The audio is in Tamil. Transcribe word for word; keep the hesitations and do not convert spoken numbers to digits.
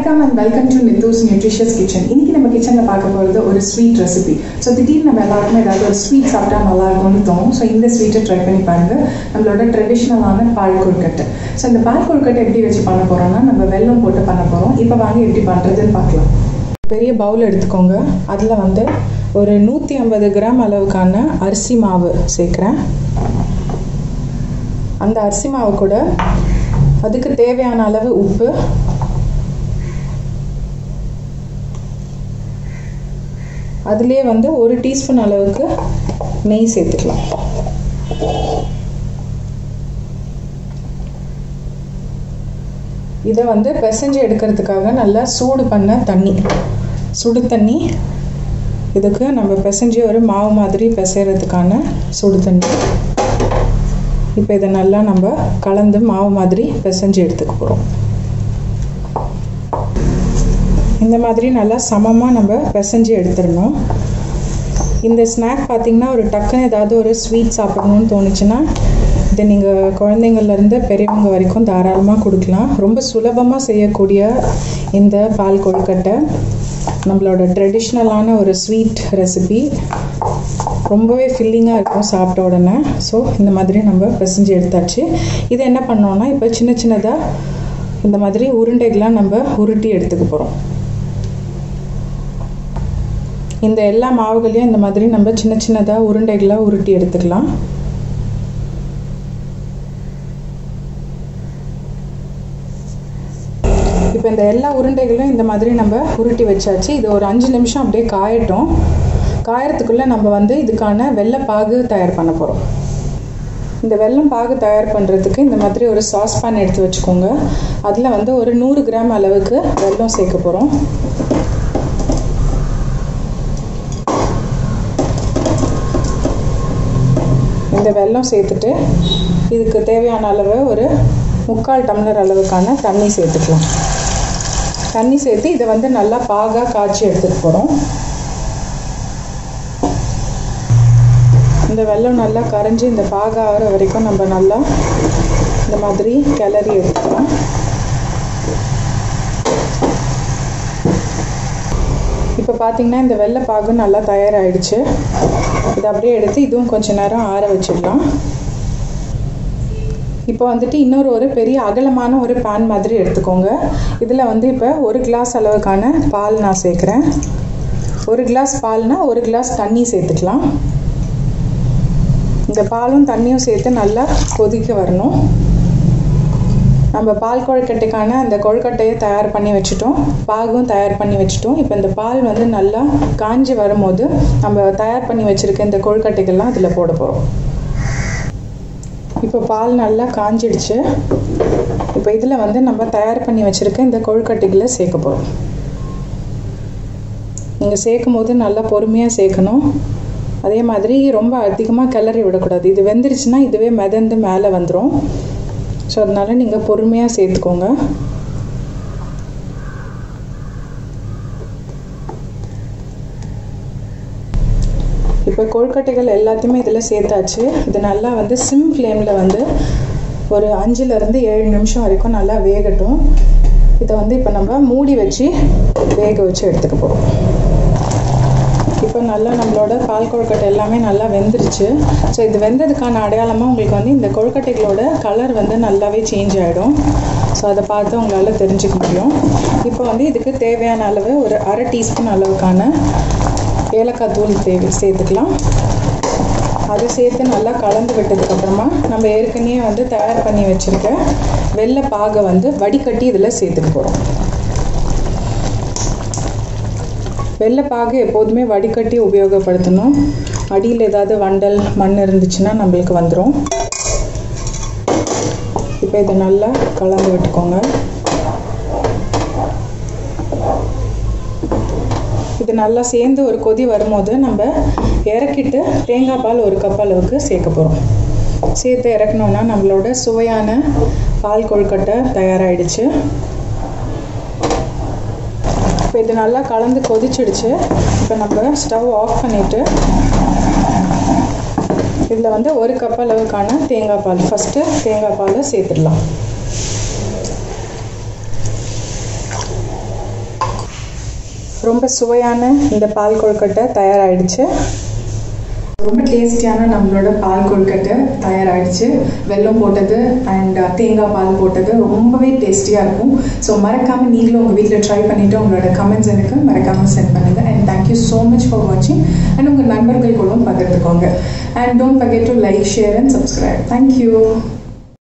வணக்கம் and welcome to Nithu's Nutritious Kitchen. இன்னைக்கு நம்ம கிச்சன்ல பார்க்க போறது ஒரு ஸ்வீட் ரெசிபி. ஸோ திடீர்னு நம்ம எல்லாருக்குமே ஏதாவது ஒரு ஸ்வீட் சாப்பிட்டா நல்லா இருக்கும்னு தோணும். ஸோ இந்த ஸ்வீட்டை ட்ரை பண்ணி பாருங்க. நம்மளோட ட்ரெடிஷ்னலான பால் கொழுக்கட்டை. ஸோ இந்த பால் கொழுக்கட்டை எப்படி வச்சு பண்ண போறோம்னா நம்ம வெல்லம் போட்டு பண்ண போறோம். இப்போ வாங்க எப்படி பண்றதுன்னு பார்க்கலாம். பெரிய பவுல் எடுத்துக்கோங்க. அதில் வந்து ஒரு நூற்றி ஐம்பது கிராம் அளவுக்கான அரிசி மாவு சேர்க்குறேன். அந்த அரிசி மாவு கூட அதுக்கு தேவையான அளவு உப்பு, அதுலேயே வந்து ஒரு டீஸ்பூன் அளவுக்கு நெய் சேர்த்துக்கலாம். இதை வந்து பிசைஞ்சு எடுக்கிறதுக்காக நல்லா சூடு பண்ண தண்ணி, சுடு தண்ணி, இதுக்கு நம்ம பிசைஞ்சு ஒரு மாவு மாதிரி பிசைறதுக்கான சுடு தண்ணி. இப்போ இதை நல்லா நம்ம கலந்து மாவு மாதிரி பிசைஞ்சு எடுத்துக்க போகிறோம். இந்த மாதிரி நல்லா சமமாக நம்ம பிசைஞ்சு எடுத்துடணும். இந்த ஸ்நாக் பார்த்திங்கன்னா ஒரு டக்குன்னு ஏதாவது ஒரு ஸ்வீட் சாப்பிடணும்னு தோணுச்சுன்னா இதை நீங்கள் குழந்தைங்கள்லேருந்து பெரியவங்க வரைக்கும் தாராளமாக கொடுக்கலாம். ரொம்ப சுலபமாக செய்யக்கூடிய இந்த பால் கொழுக்கட்டை நம்மளோட ட்ரெடிஷ்னலான ஒரு ஸ்வீட் ரெசிபி. ரொம்பவே ஃபில்லிங்காக இருக்கும் சாப்பிட்ட உடனே. ஸோ இந்த மாதிரி நம்ம பிசைஞ்சு எடுத்தாச்சு. இதை என்ன பண்ணோன்னா இப்போ சின்ன சின்னதாக இந்த மாதிரி உருண்டைகளாக நம்ம உருட்டி எடுத்துக்க போகிறோம். இந்த எல்லா மாவுகளையும் இந்த மாதிரி நம்ம சின்ன சின்னதாக உருண்டைகளாக உருட்டி எடுத்துக்கலாம். இப்போ இந்த எல்லா உருண்டைகளும் இந்த மாதிரி நம்ம உருட்டி வச்சாச்சு. இது ஒரு அஞ்சு நிமிஷம் அப்படியே காயட்டும். காயறதுக்குள்ளே நம்ம வந்து இதுக்கான வெல்லைப்பாகு தயார் பண்ண போகிறோம். இந்த வெல்லம் பாகு தயார் பண்ணுறதுக்கு இந்த மாதிரி ஒரு சாஸ்பேன் எடுத்து வச்சுக்கோங்க. அதில் வந்து ஒரு நூறு கிராம் அளவுக்கு வெல்லம் சேர்க்க போகிறோம். இந்த வெல்லம் சேர்த்துட்டு இதுக்கு தேவையான அளவு ஒரு முக்கால் டம்ளர் அளவுக்கான தண்ணி சேர்த்துக்கலாம். தண்ணி சேர்த்து இதை வந்து நல்லா பாகாக காய்ச்சி எடுத்துகிட்டு போகிறோம். இந்த வெல்லம் நல்லா கரைஞ்சி இந்த பாகா ஆகிற வரைக்கும் நம்ம நல்லா இந்த மாதிரி கிளறி எடுத்துக்கலாம். இப்போ பார்த்திங்கன்னா இந்த வெள்ளை பாகு நல்லா தயாராகிடுச்சு. இதை அப்படியே எடுத்து இதுவும் கொஞ்சம் நேரம் ஆற வச்சிடலாம். இப்போ வந்துட்டு இன்னொரு ஒரு பெரிய அகலமான ஒரு பேன் மாதிரி எடுத்துக்கோங்க. இதில் வந்து இப்போ ஒரு கிளாஸ் அளவுக்கான பால் நான் சேர்க்குறேன். ஒரு கிளாஸ் பால்னால் ஒரு கிளாஸ் தண்ணி சேர்த்துக்கலாம். இந்த பாலும் தண்ணியும் சேர்த்து நல்லா கொதிக்க வரணும். நம்ம பால் கொழுக்கட்டைக்கான அந்த கொழுக்கட்டையை தயார் பண்ணி வச்சுட்டோம், பாகும் தயார் பண்ணி வச்சுட்டோம். இப்போ இந்த பால் வந்து நல்லா காஞ்சி வரும்போது நம்ம தயார் பண்ணி வச்சுருக்க இந்த கொழுக்கட்டைகள்லாம் அதில் போட போகிறோம். இப்போ பால் நல்லா காஞ்சிடுச்சு. இப்போ இதில் வந்து நம்ம தயார் பண்ணி வச்சுருக்க இந்த கொழுக்கட்டைகளை சேர்க்க போகிறோம். நீங்கள் சேர்க்கும் போது நல்லா பொறுமையாக சேர்க்கணும். அதே மாதிரி ரொம்ப அதிகமாக கிளறி விடக்கூடாது. இது வெந்துருச்சுன்னா இதுவே மிதந்து மேலே வந்துடும். ஸோ அதனால் நீங்கள் பொறுமையாக சேர்த்துக்கோங்க. இப்போ கொழுக்கட்டைகள் எல்லாத்தையுமே இதில் சேர்த்தாச்சு. இது நல்லா வந்து சிம் ஃப்ளேமில் வந்து ஒரு அஞ்சுலேருந்து ஏழு நிமிஷம் வரைக்கும் நல்லா வேகட்டும். இதை வந்து இப்போ நம்ம மூடி வச்சு வேக வச்சு எடுத்துக்க போகிறோம். இப்போ நல்லா நம்மளோட பால் கொழுக்கட்டை எல்லாமே நல்லா வெந்துருச்சு. ஸோ இது வெந்ததுக்கான அடையாளமாக உங்களுக்கு வந்து இந்த கொழுக்கட்டைகளோட கலர் வந்து நல்லாவே சேஞ்ச் ஆகிடும். ஸோ அதை பார்த்து உங்களால் தெரிஞ்சுக்க முடியும். இப்போ வந்து இதுக்கு தேவையான அளவு ஒரு அரை டீஸ்பூன் அளவுக்கான ஏலக்காய் தூள் தேவை சேர்த்துக்கலாம். அதை சேர்த்து நல்லா கலந்து விட்டதுக்கப்புறமா நம்ம ஏற்கனவே வந்து தயார் பண்ணி வச்சுருக்க வெள்ளை பாகை வந்து வடிகட்டி இதில் சேர்த்துக்க போகிறோம். வெள்ளைப்பாகு எப்போதுமே வடிகட்டி உபயோகப்படுத்தணும். அடியில் ஏதாவது வண்டல் மண் இருந்துச்சுன்னா நம்மளுக்கு வந்துடும். இப்போ இதை நல்லா கலந்து விட்டுக்கோங்க. இது நல்லா சேர்ந்து ஒரு கொதி வரும்போது நம்ம இறக்கிட்டு தேங்காய் பால் ஒரு கப் அளவுக்கு சேர்க்க போகிறோம். சேர்த்து இறக்கணுன்னா நம்மளோட சுவையான பால் கொழுக்கட்டை தயாராகிடுச்சு. இப்போ இது நல்லா கலந்து கொதிச்சிடுச்சு. இப்போ நம்ம ஸ்டவ் ஆஃப் பண்ணிவிட்டு இதில் வந்து ஒரு கப் அளவுக்கான தேங்காய் பால் ஃபஸ்ட்டு தேங்காய் பாலை சேர்த்துடலாம். ரொம்ப சுவையான இந்த பால் கொழுக்கட்டை தயாராகிடுச்சு. ரொம்ப டேஸ்டியான நம்மளோட பால் கொழுக்கட்டை தயாராகிடுச்சு. வெல்லம் போட்டது அண்ட் தேங்காய் பால் போட்டது ரொம்பவே டேஸ்டியாக இருக்கும். ஸோ மறக்காமல் நீங்களும் உங்கள் வீட்டில் ட்ரை பண்ணிவிட்டு உங்களோட கமெண்ட்ஸ் எனக்கு மறக்காமல் சென்ட் பண்ணுங்கள். And thank you so much for வாட்சிங். அண்ட் உங்கள் நண்பர்கள் கூடவும் பகிர்ந்துக்கோங்க. And don't forget to like, share and subscribe. Thank you.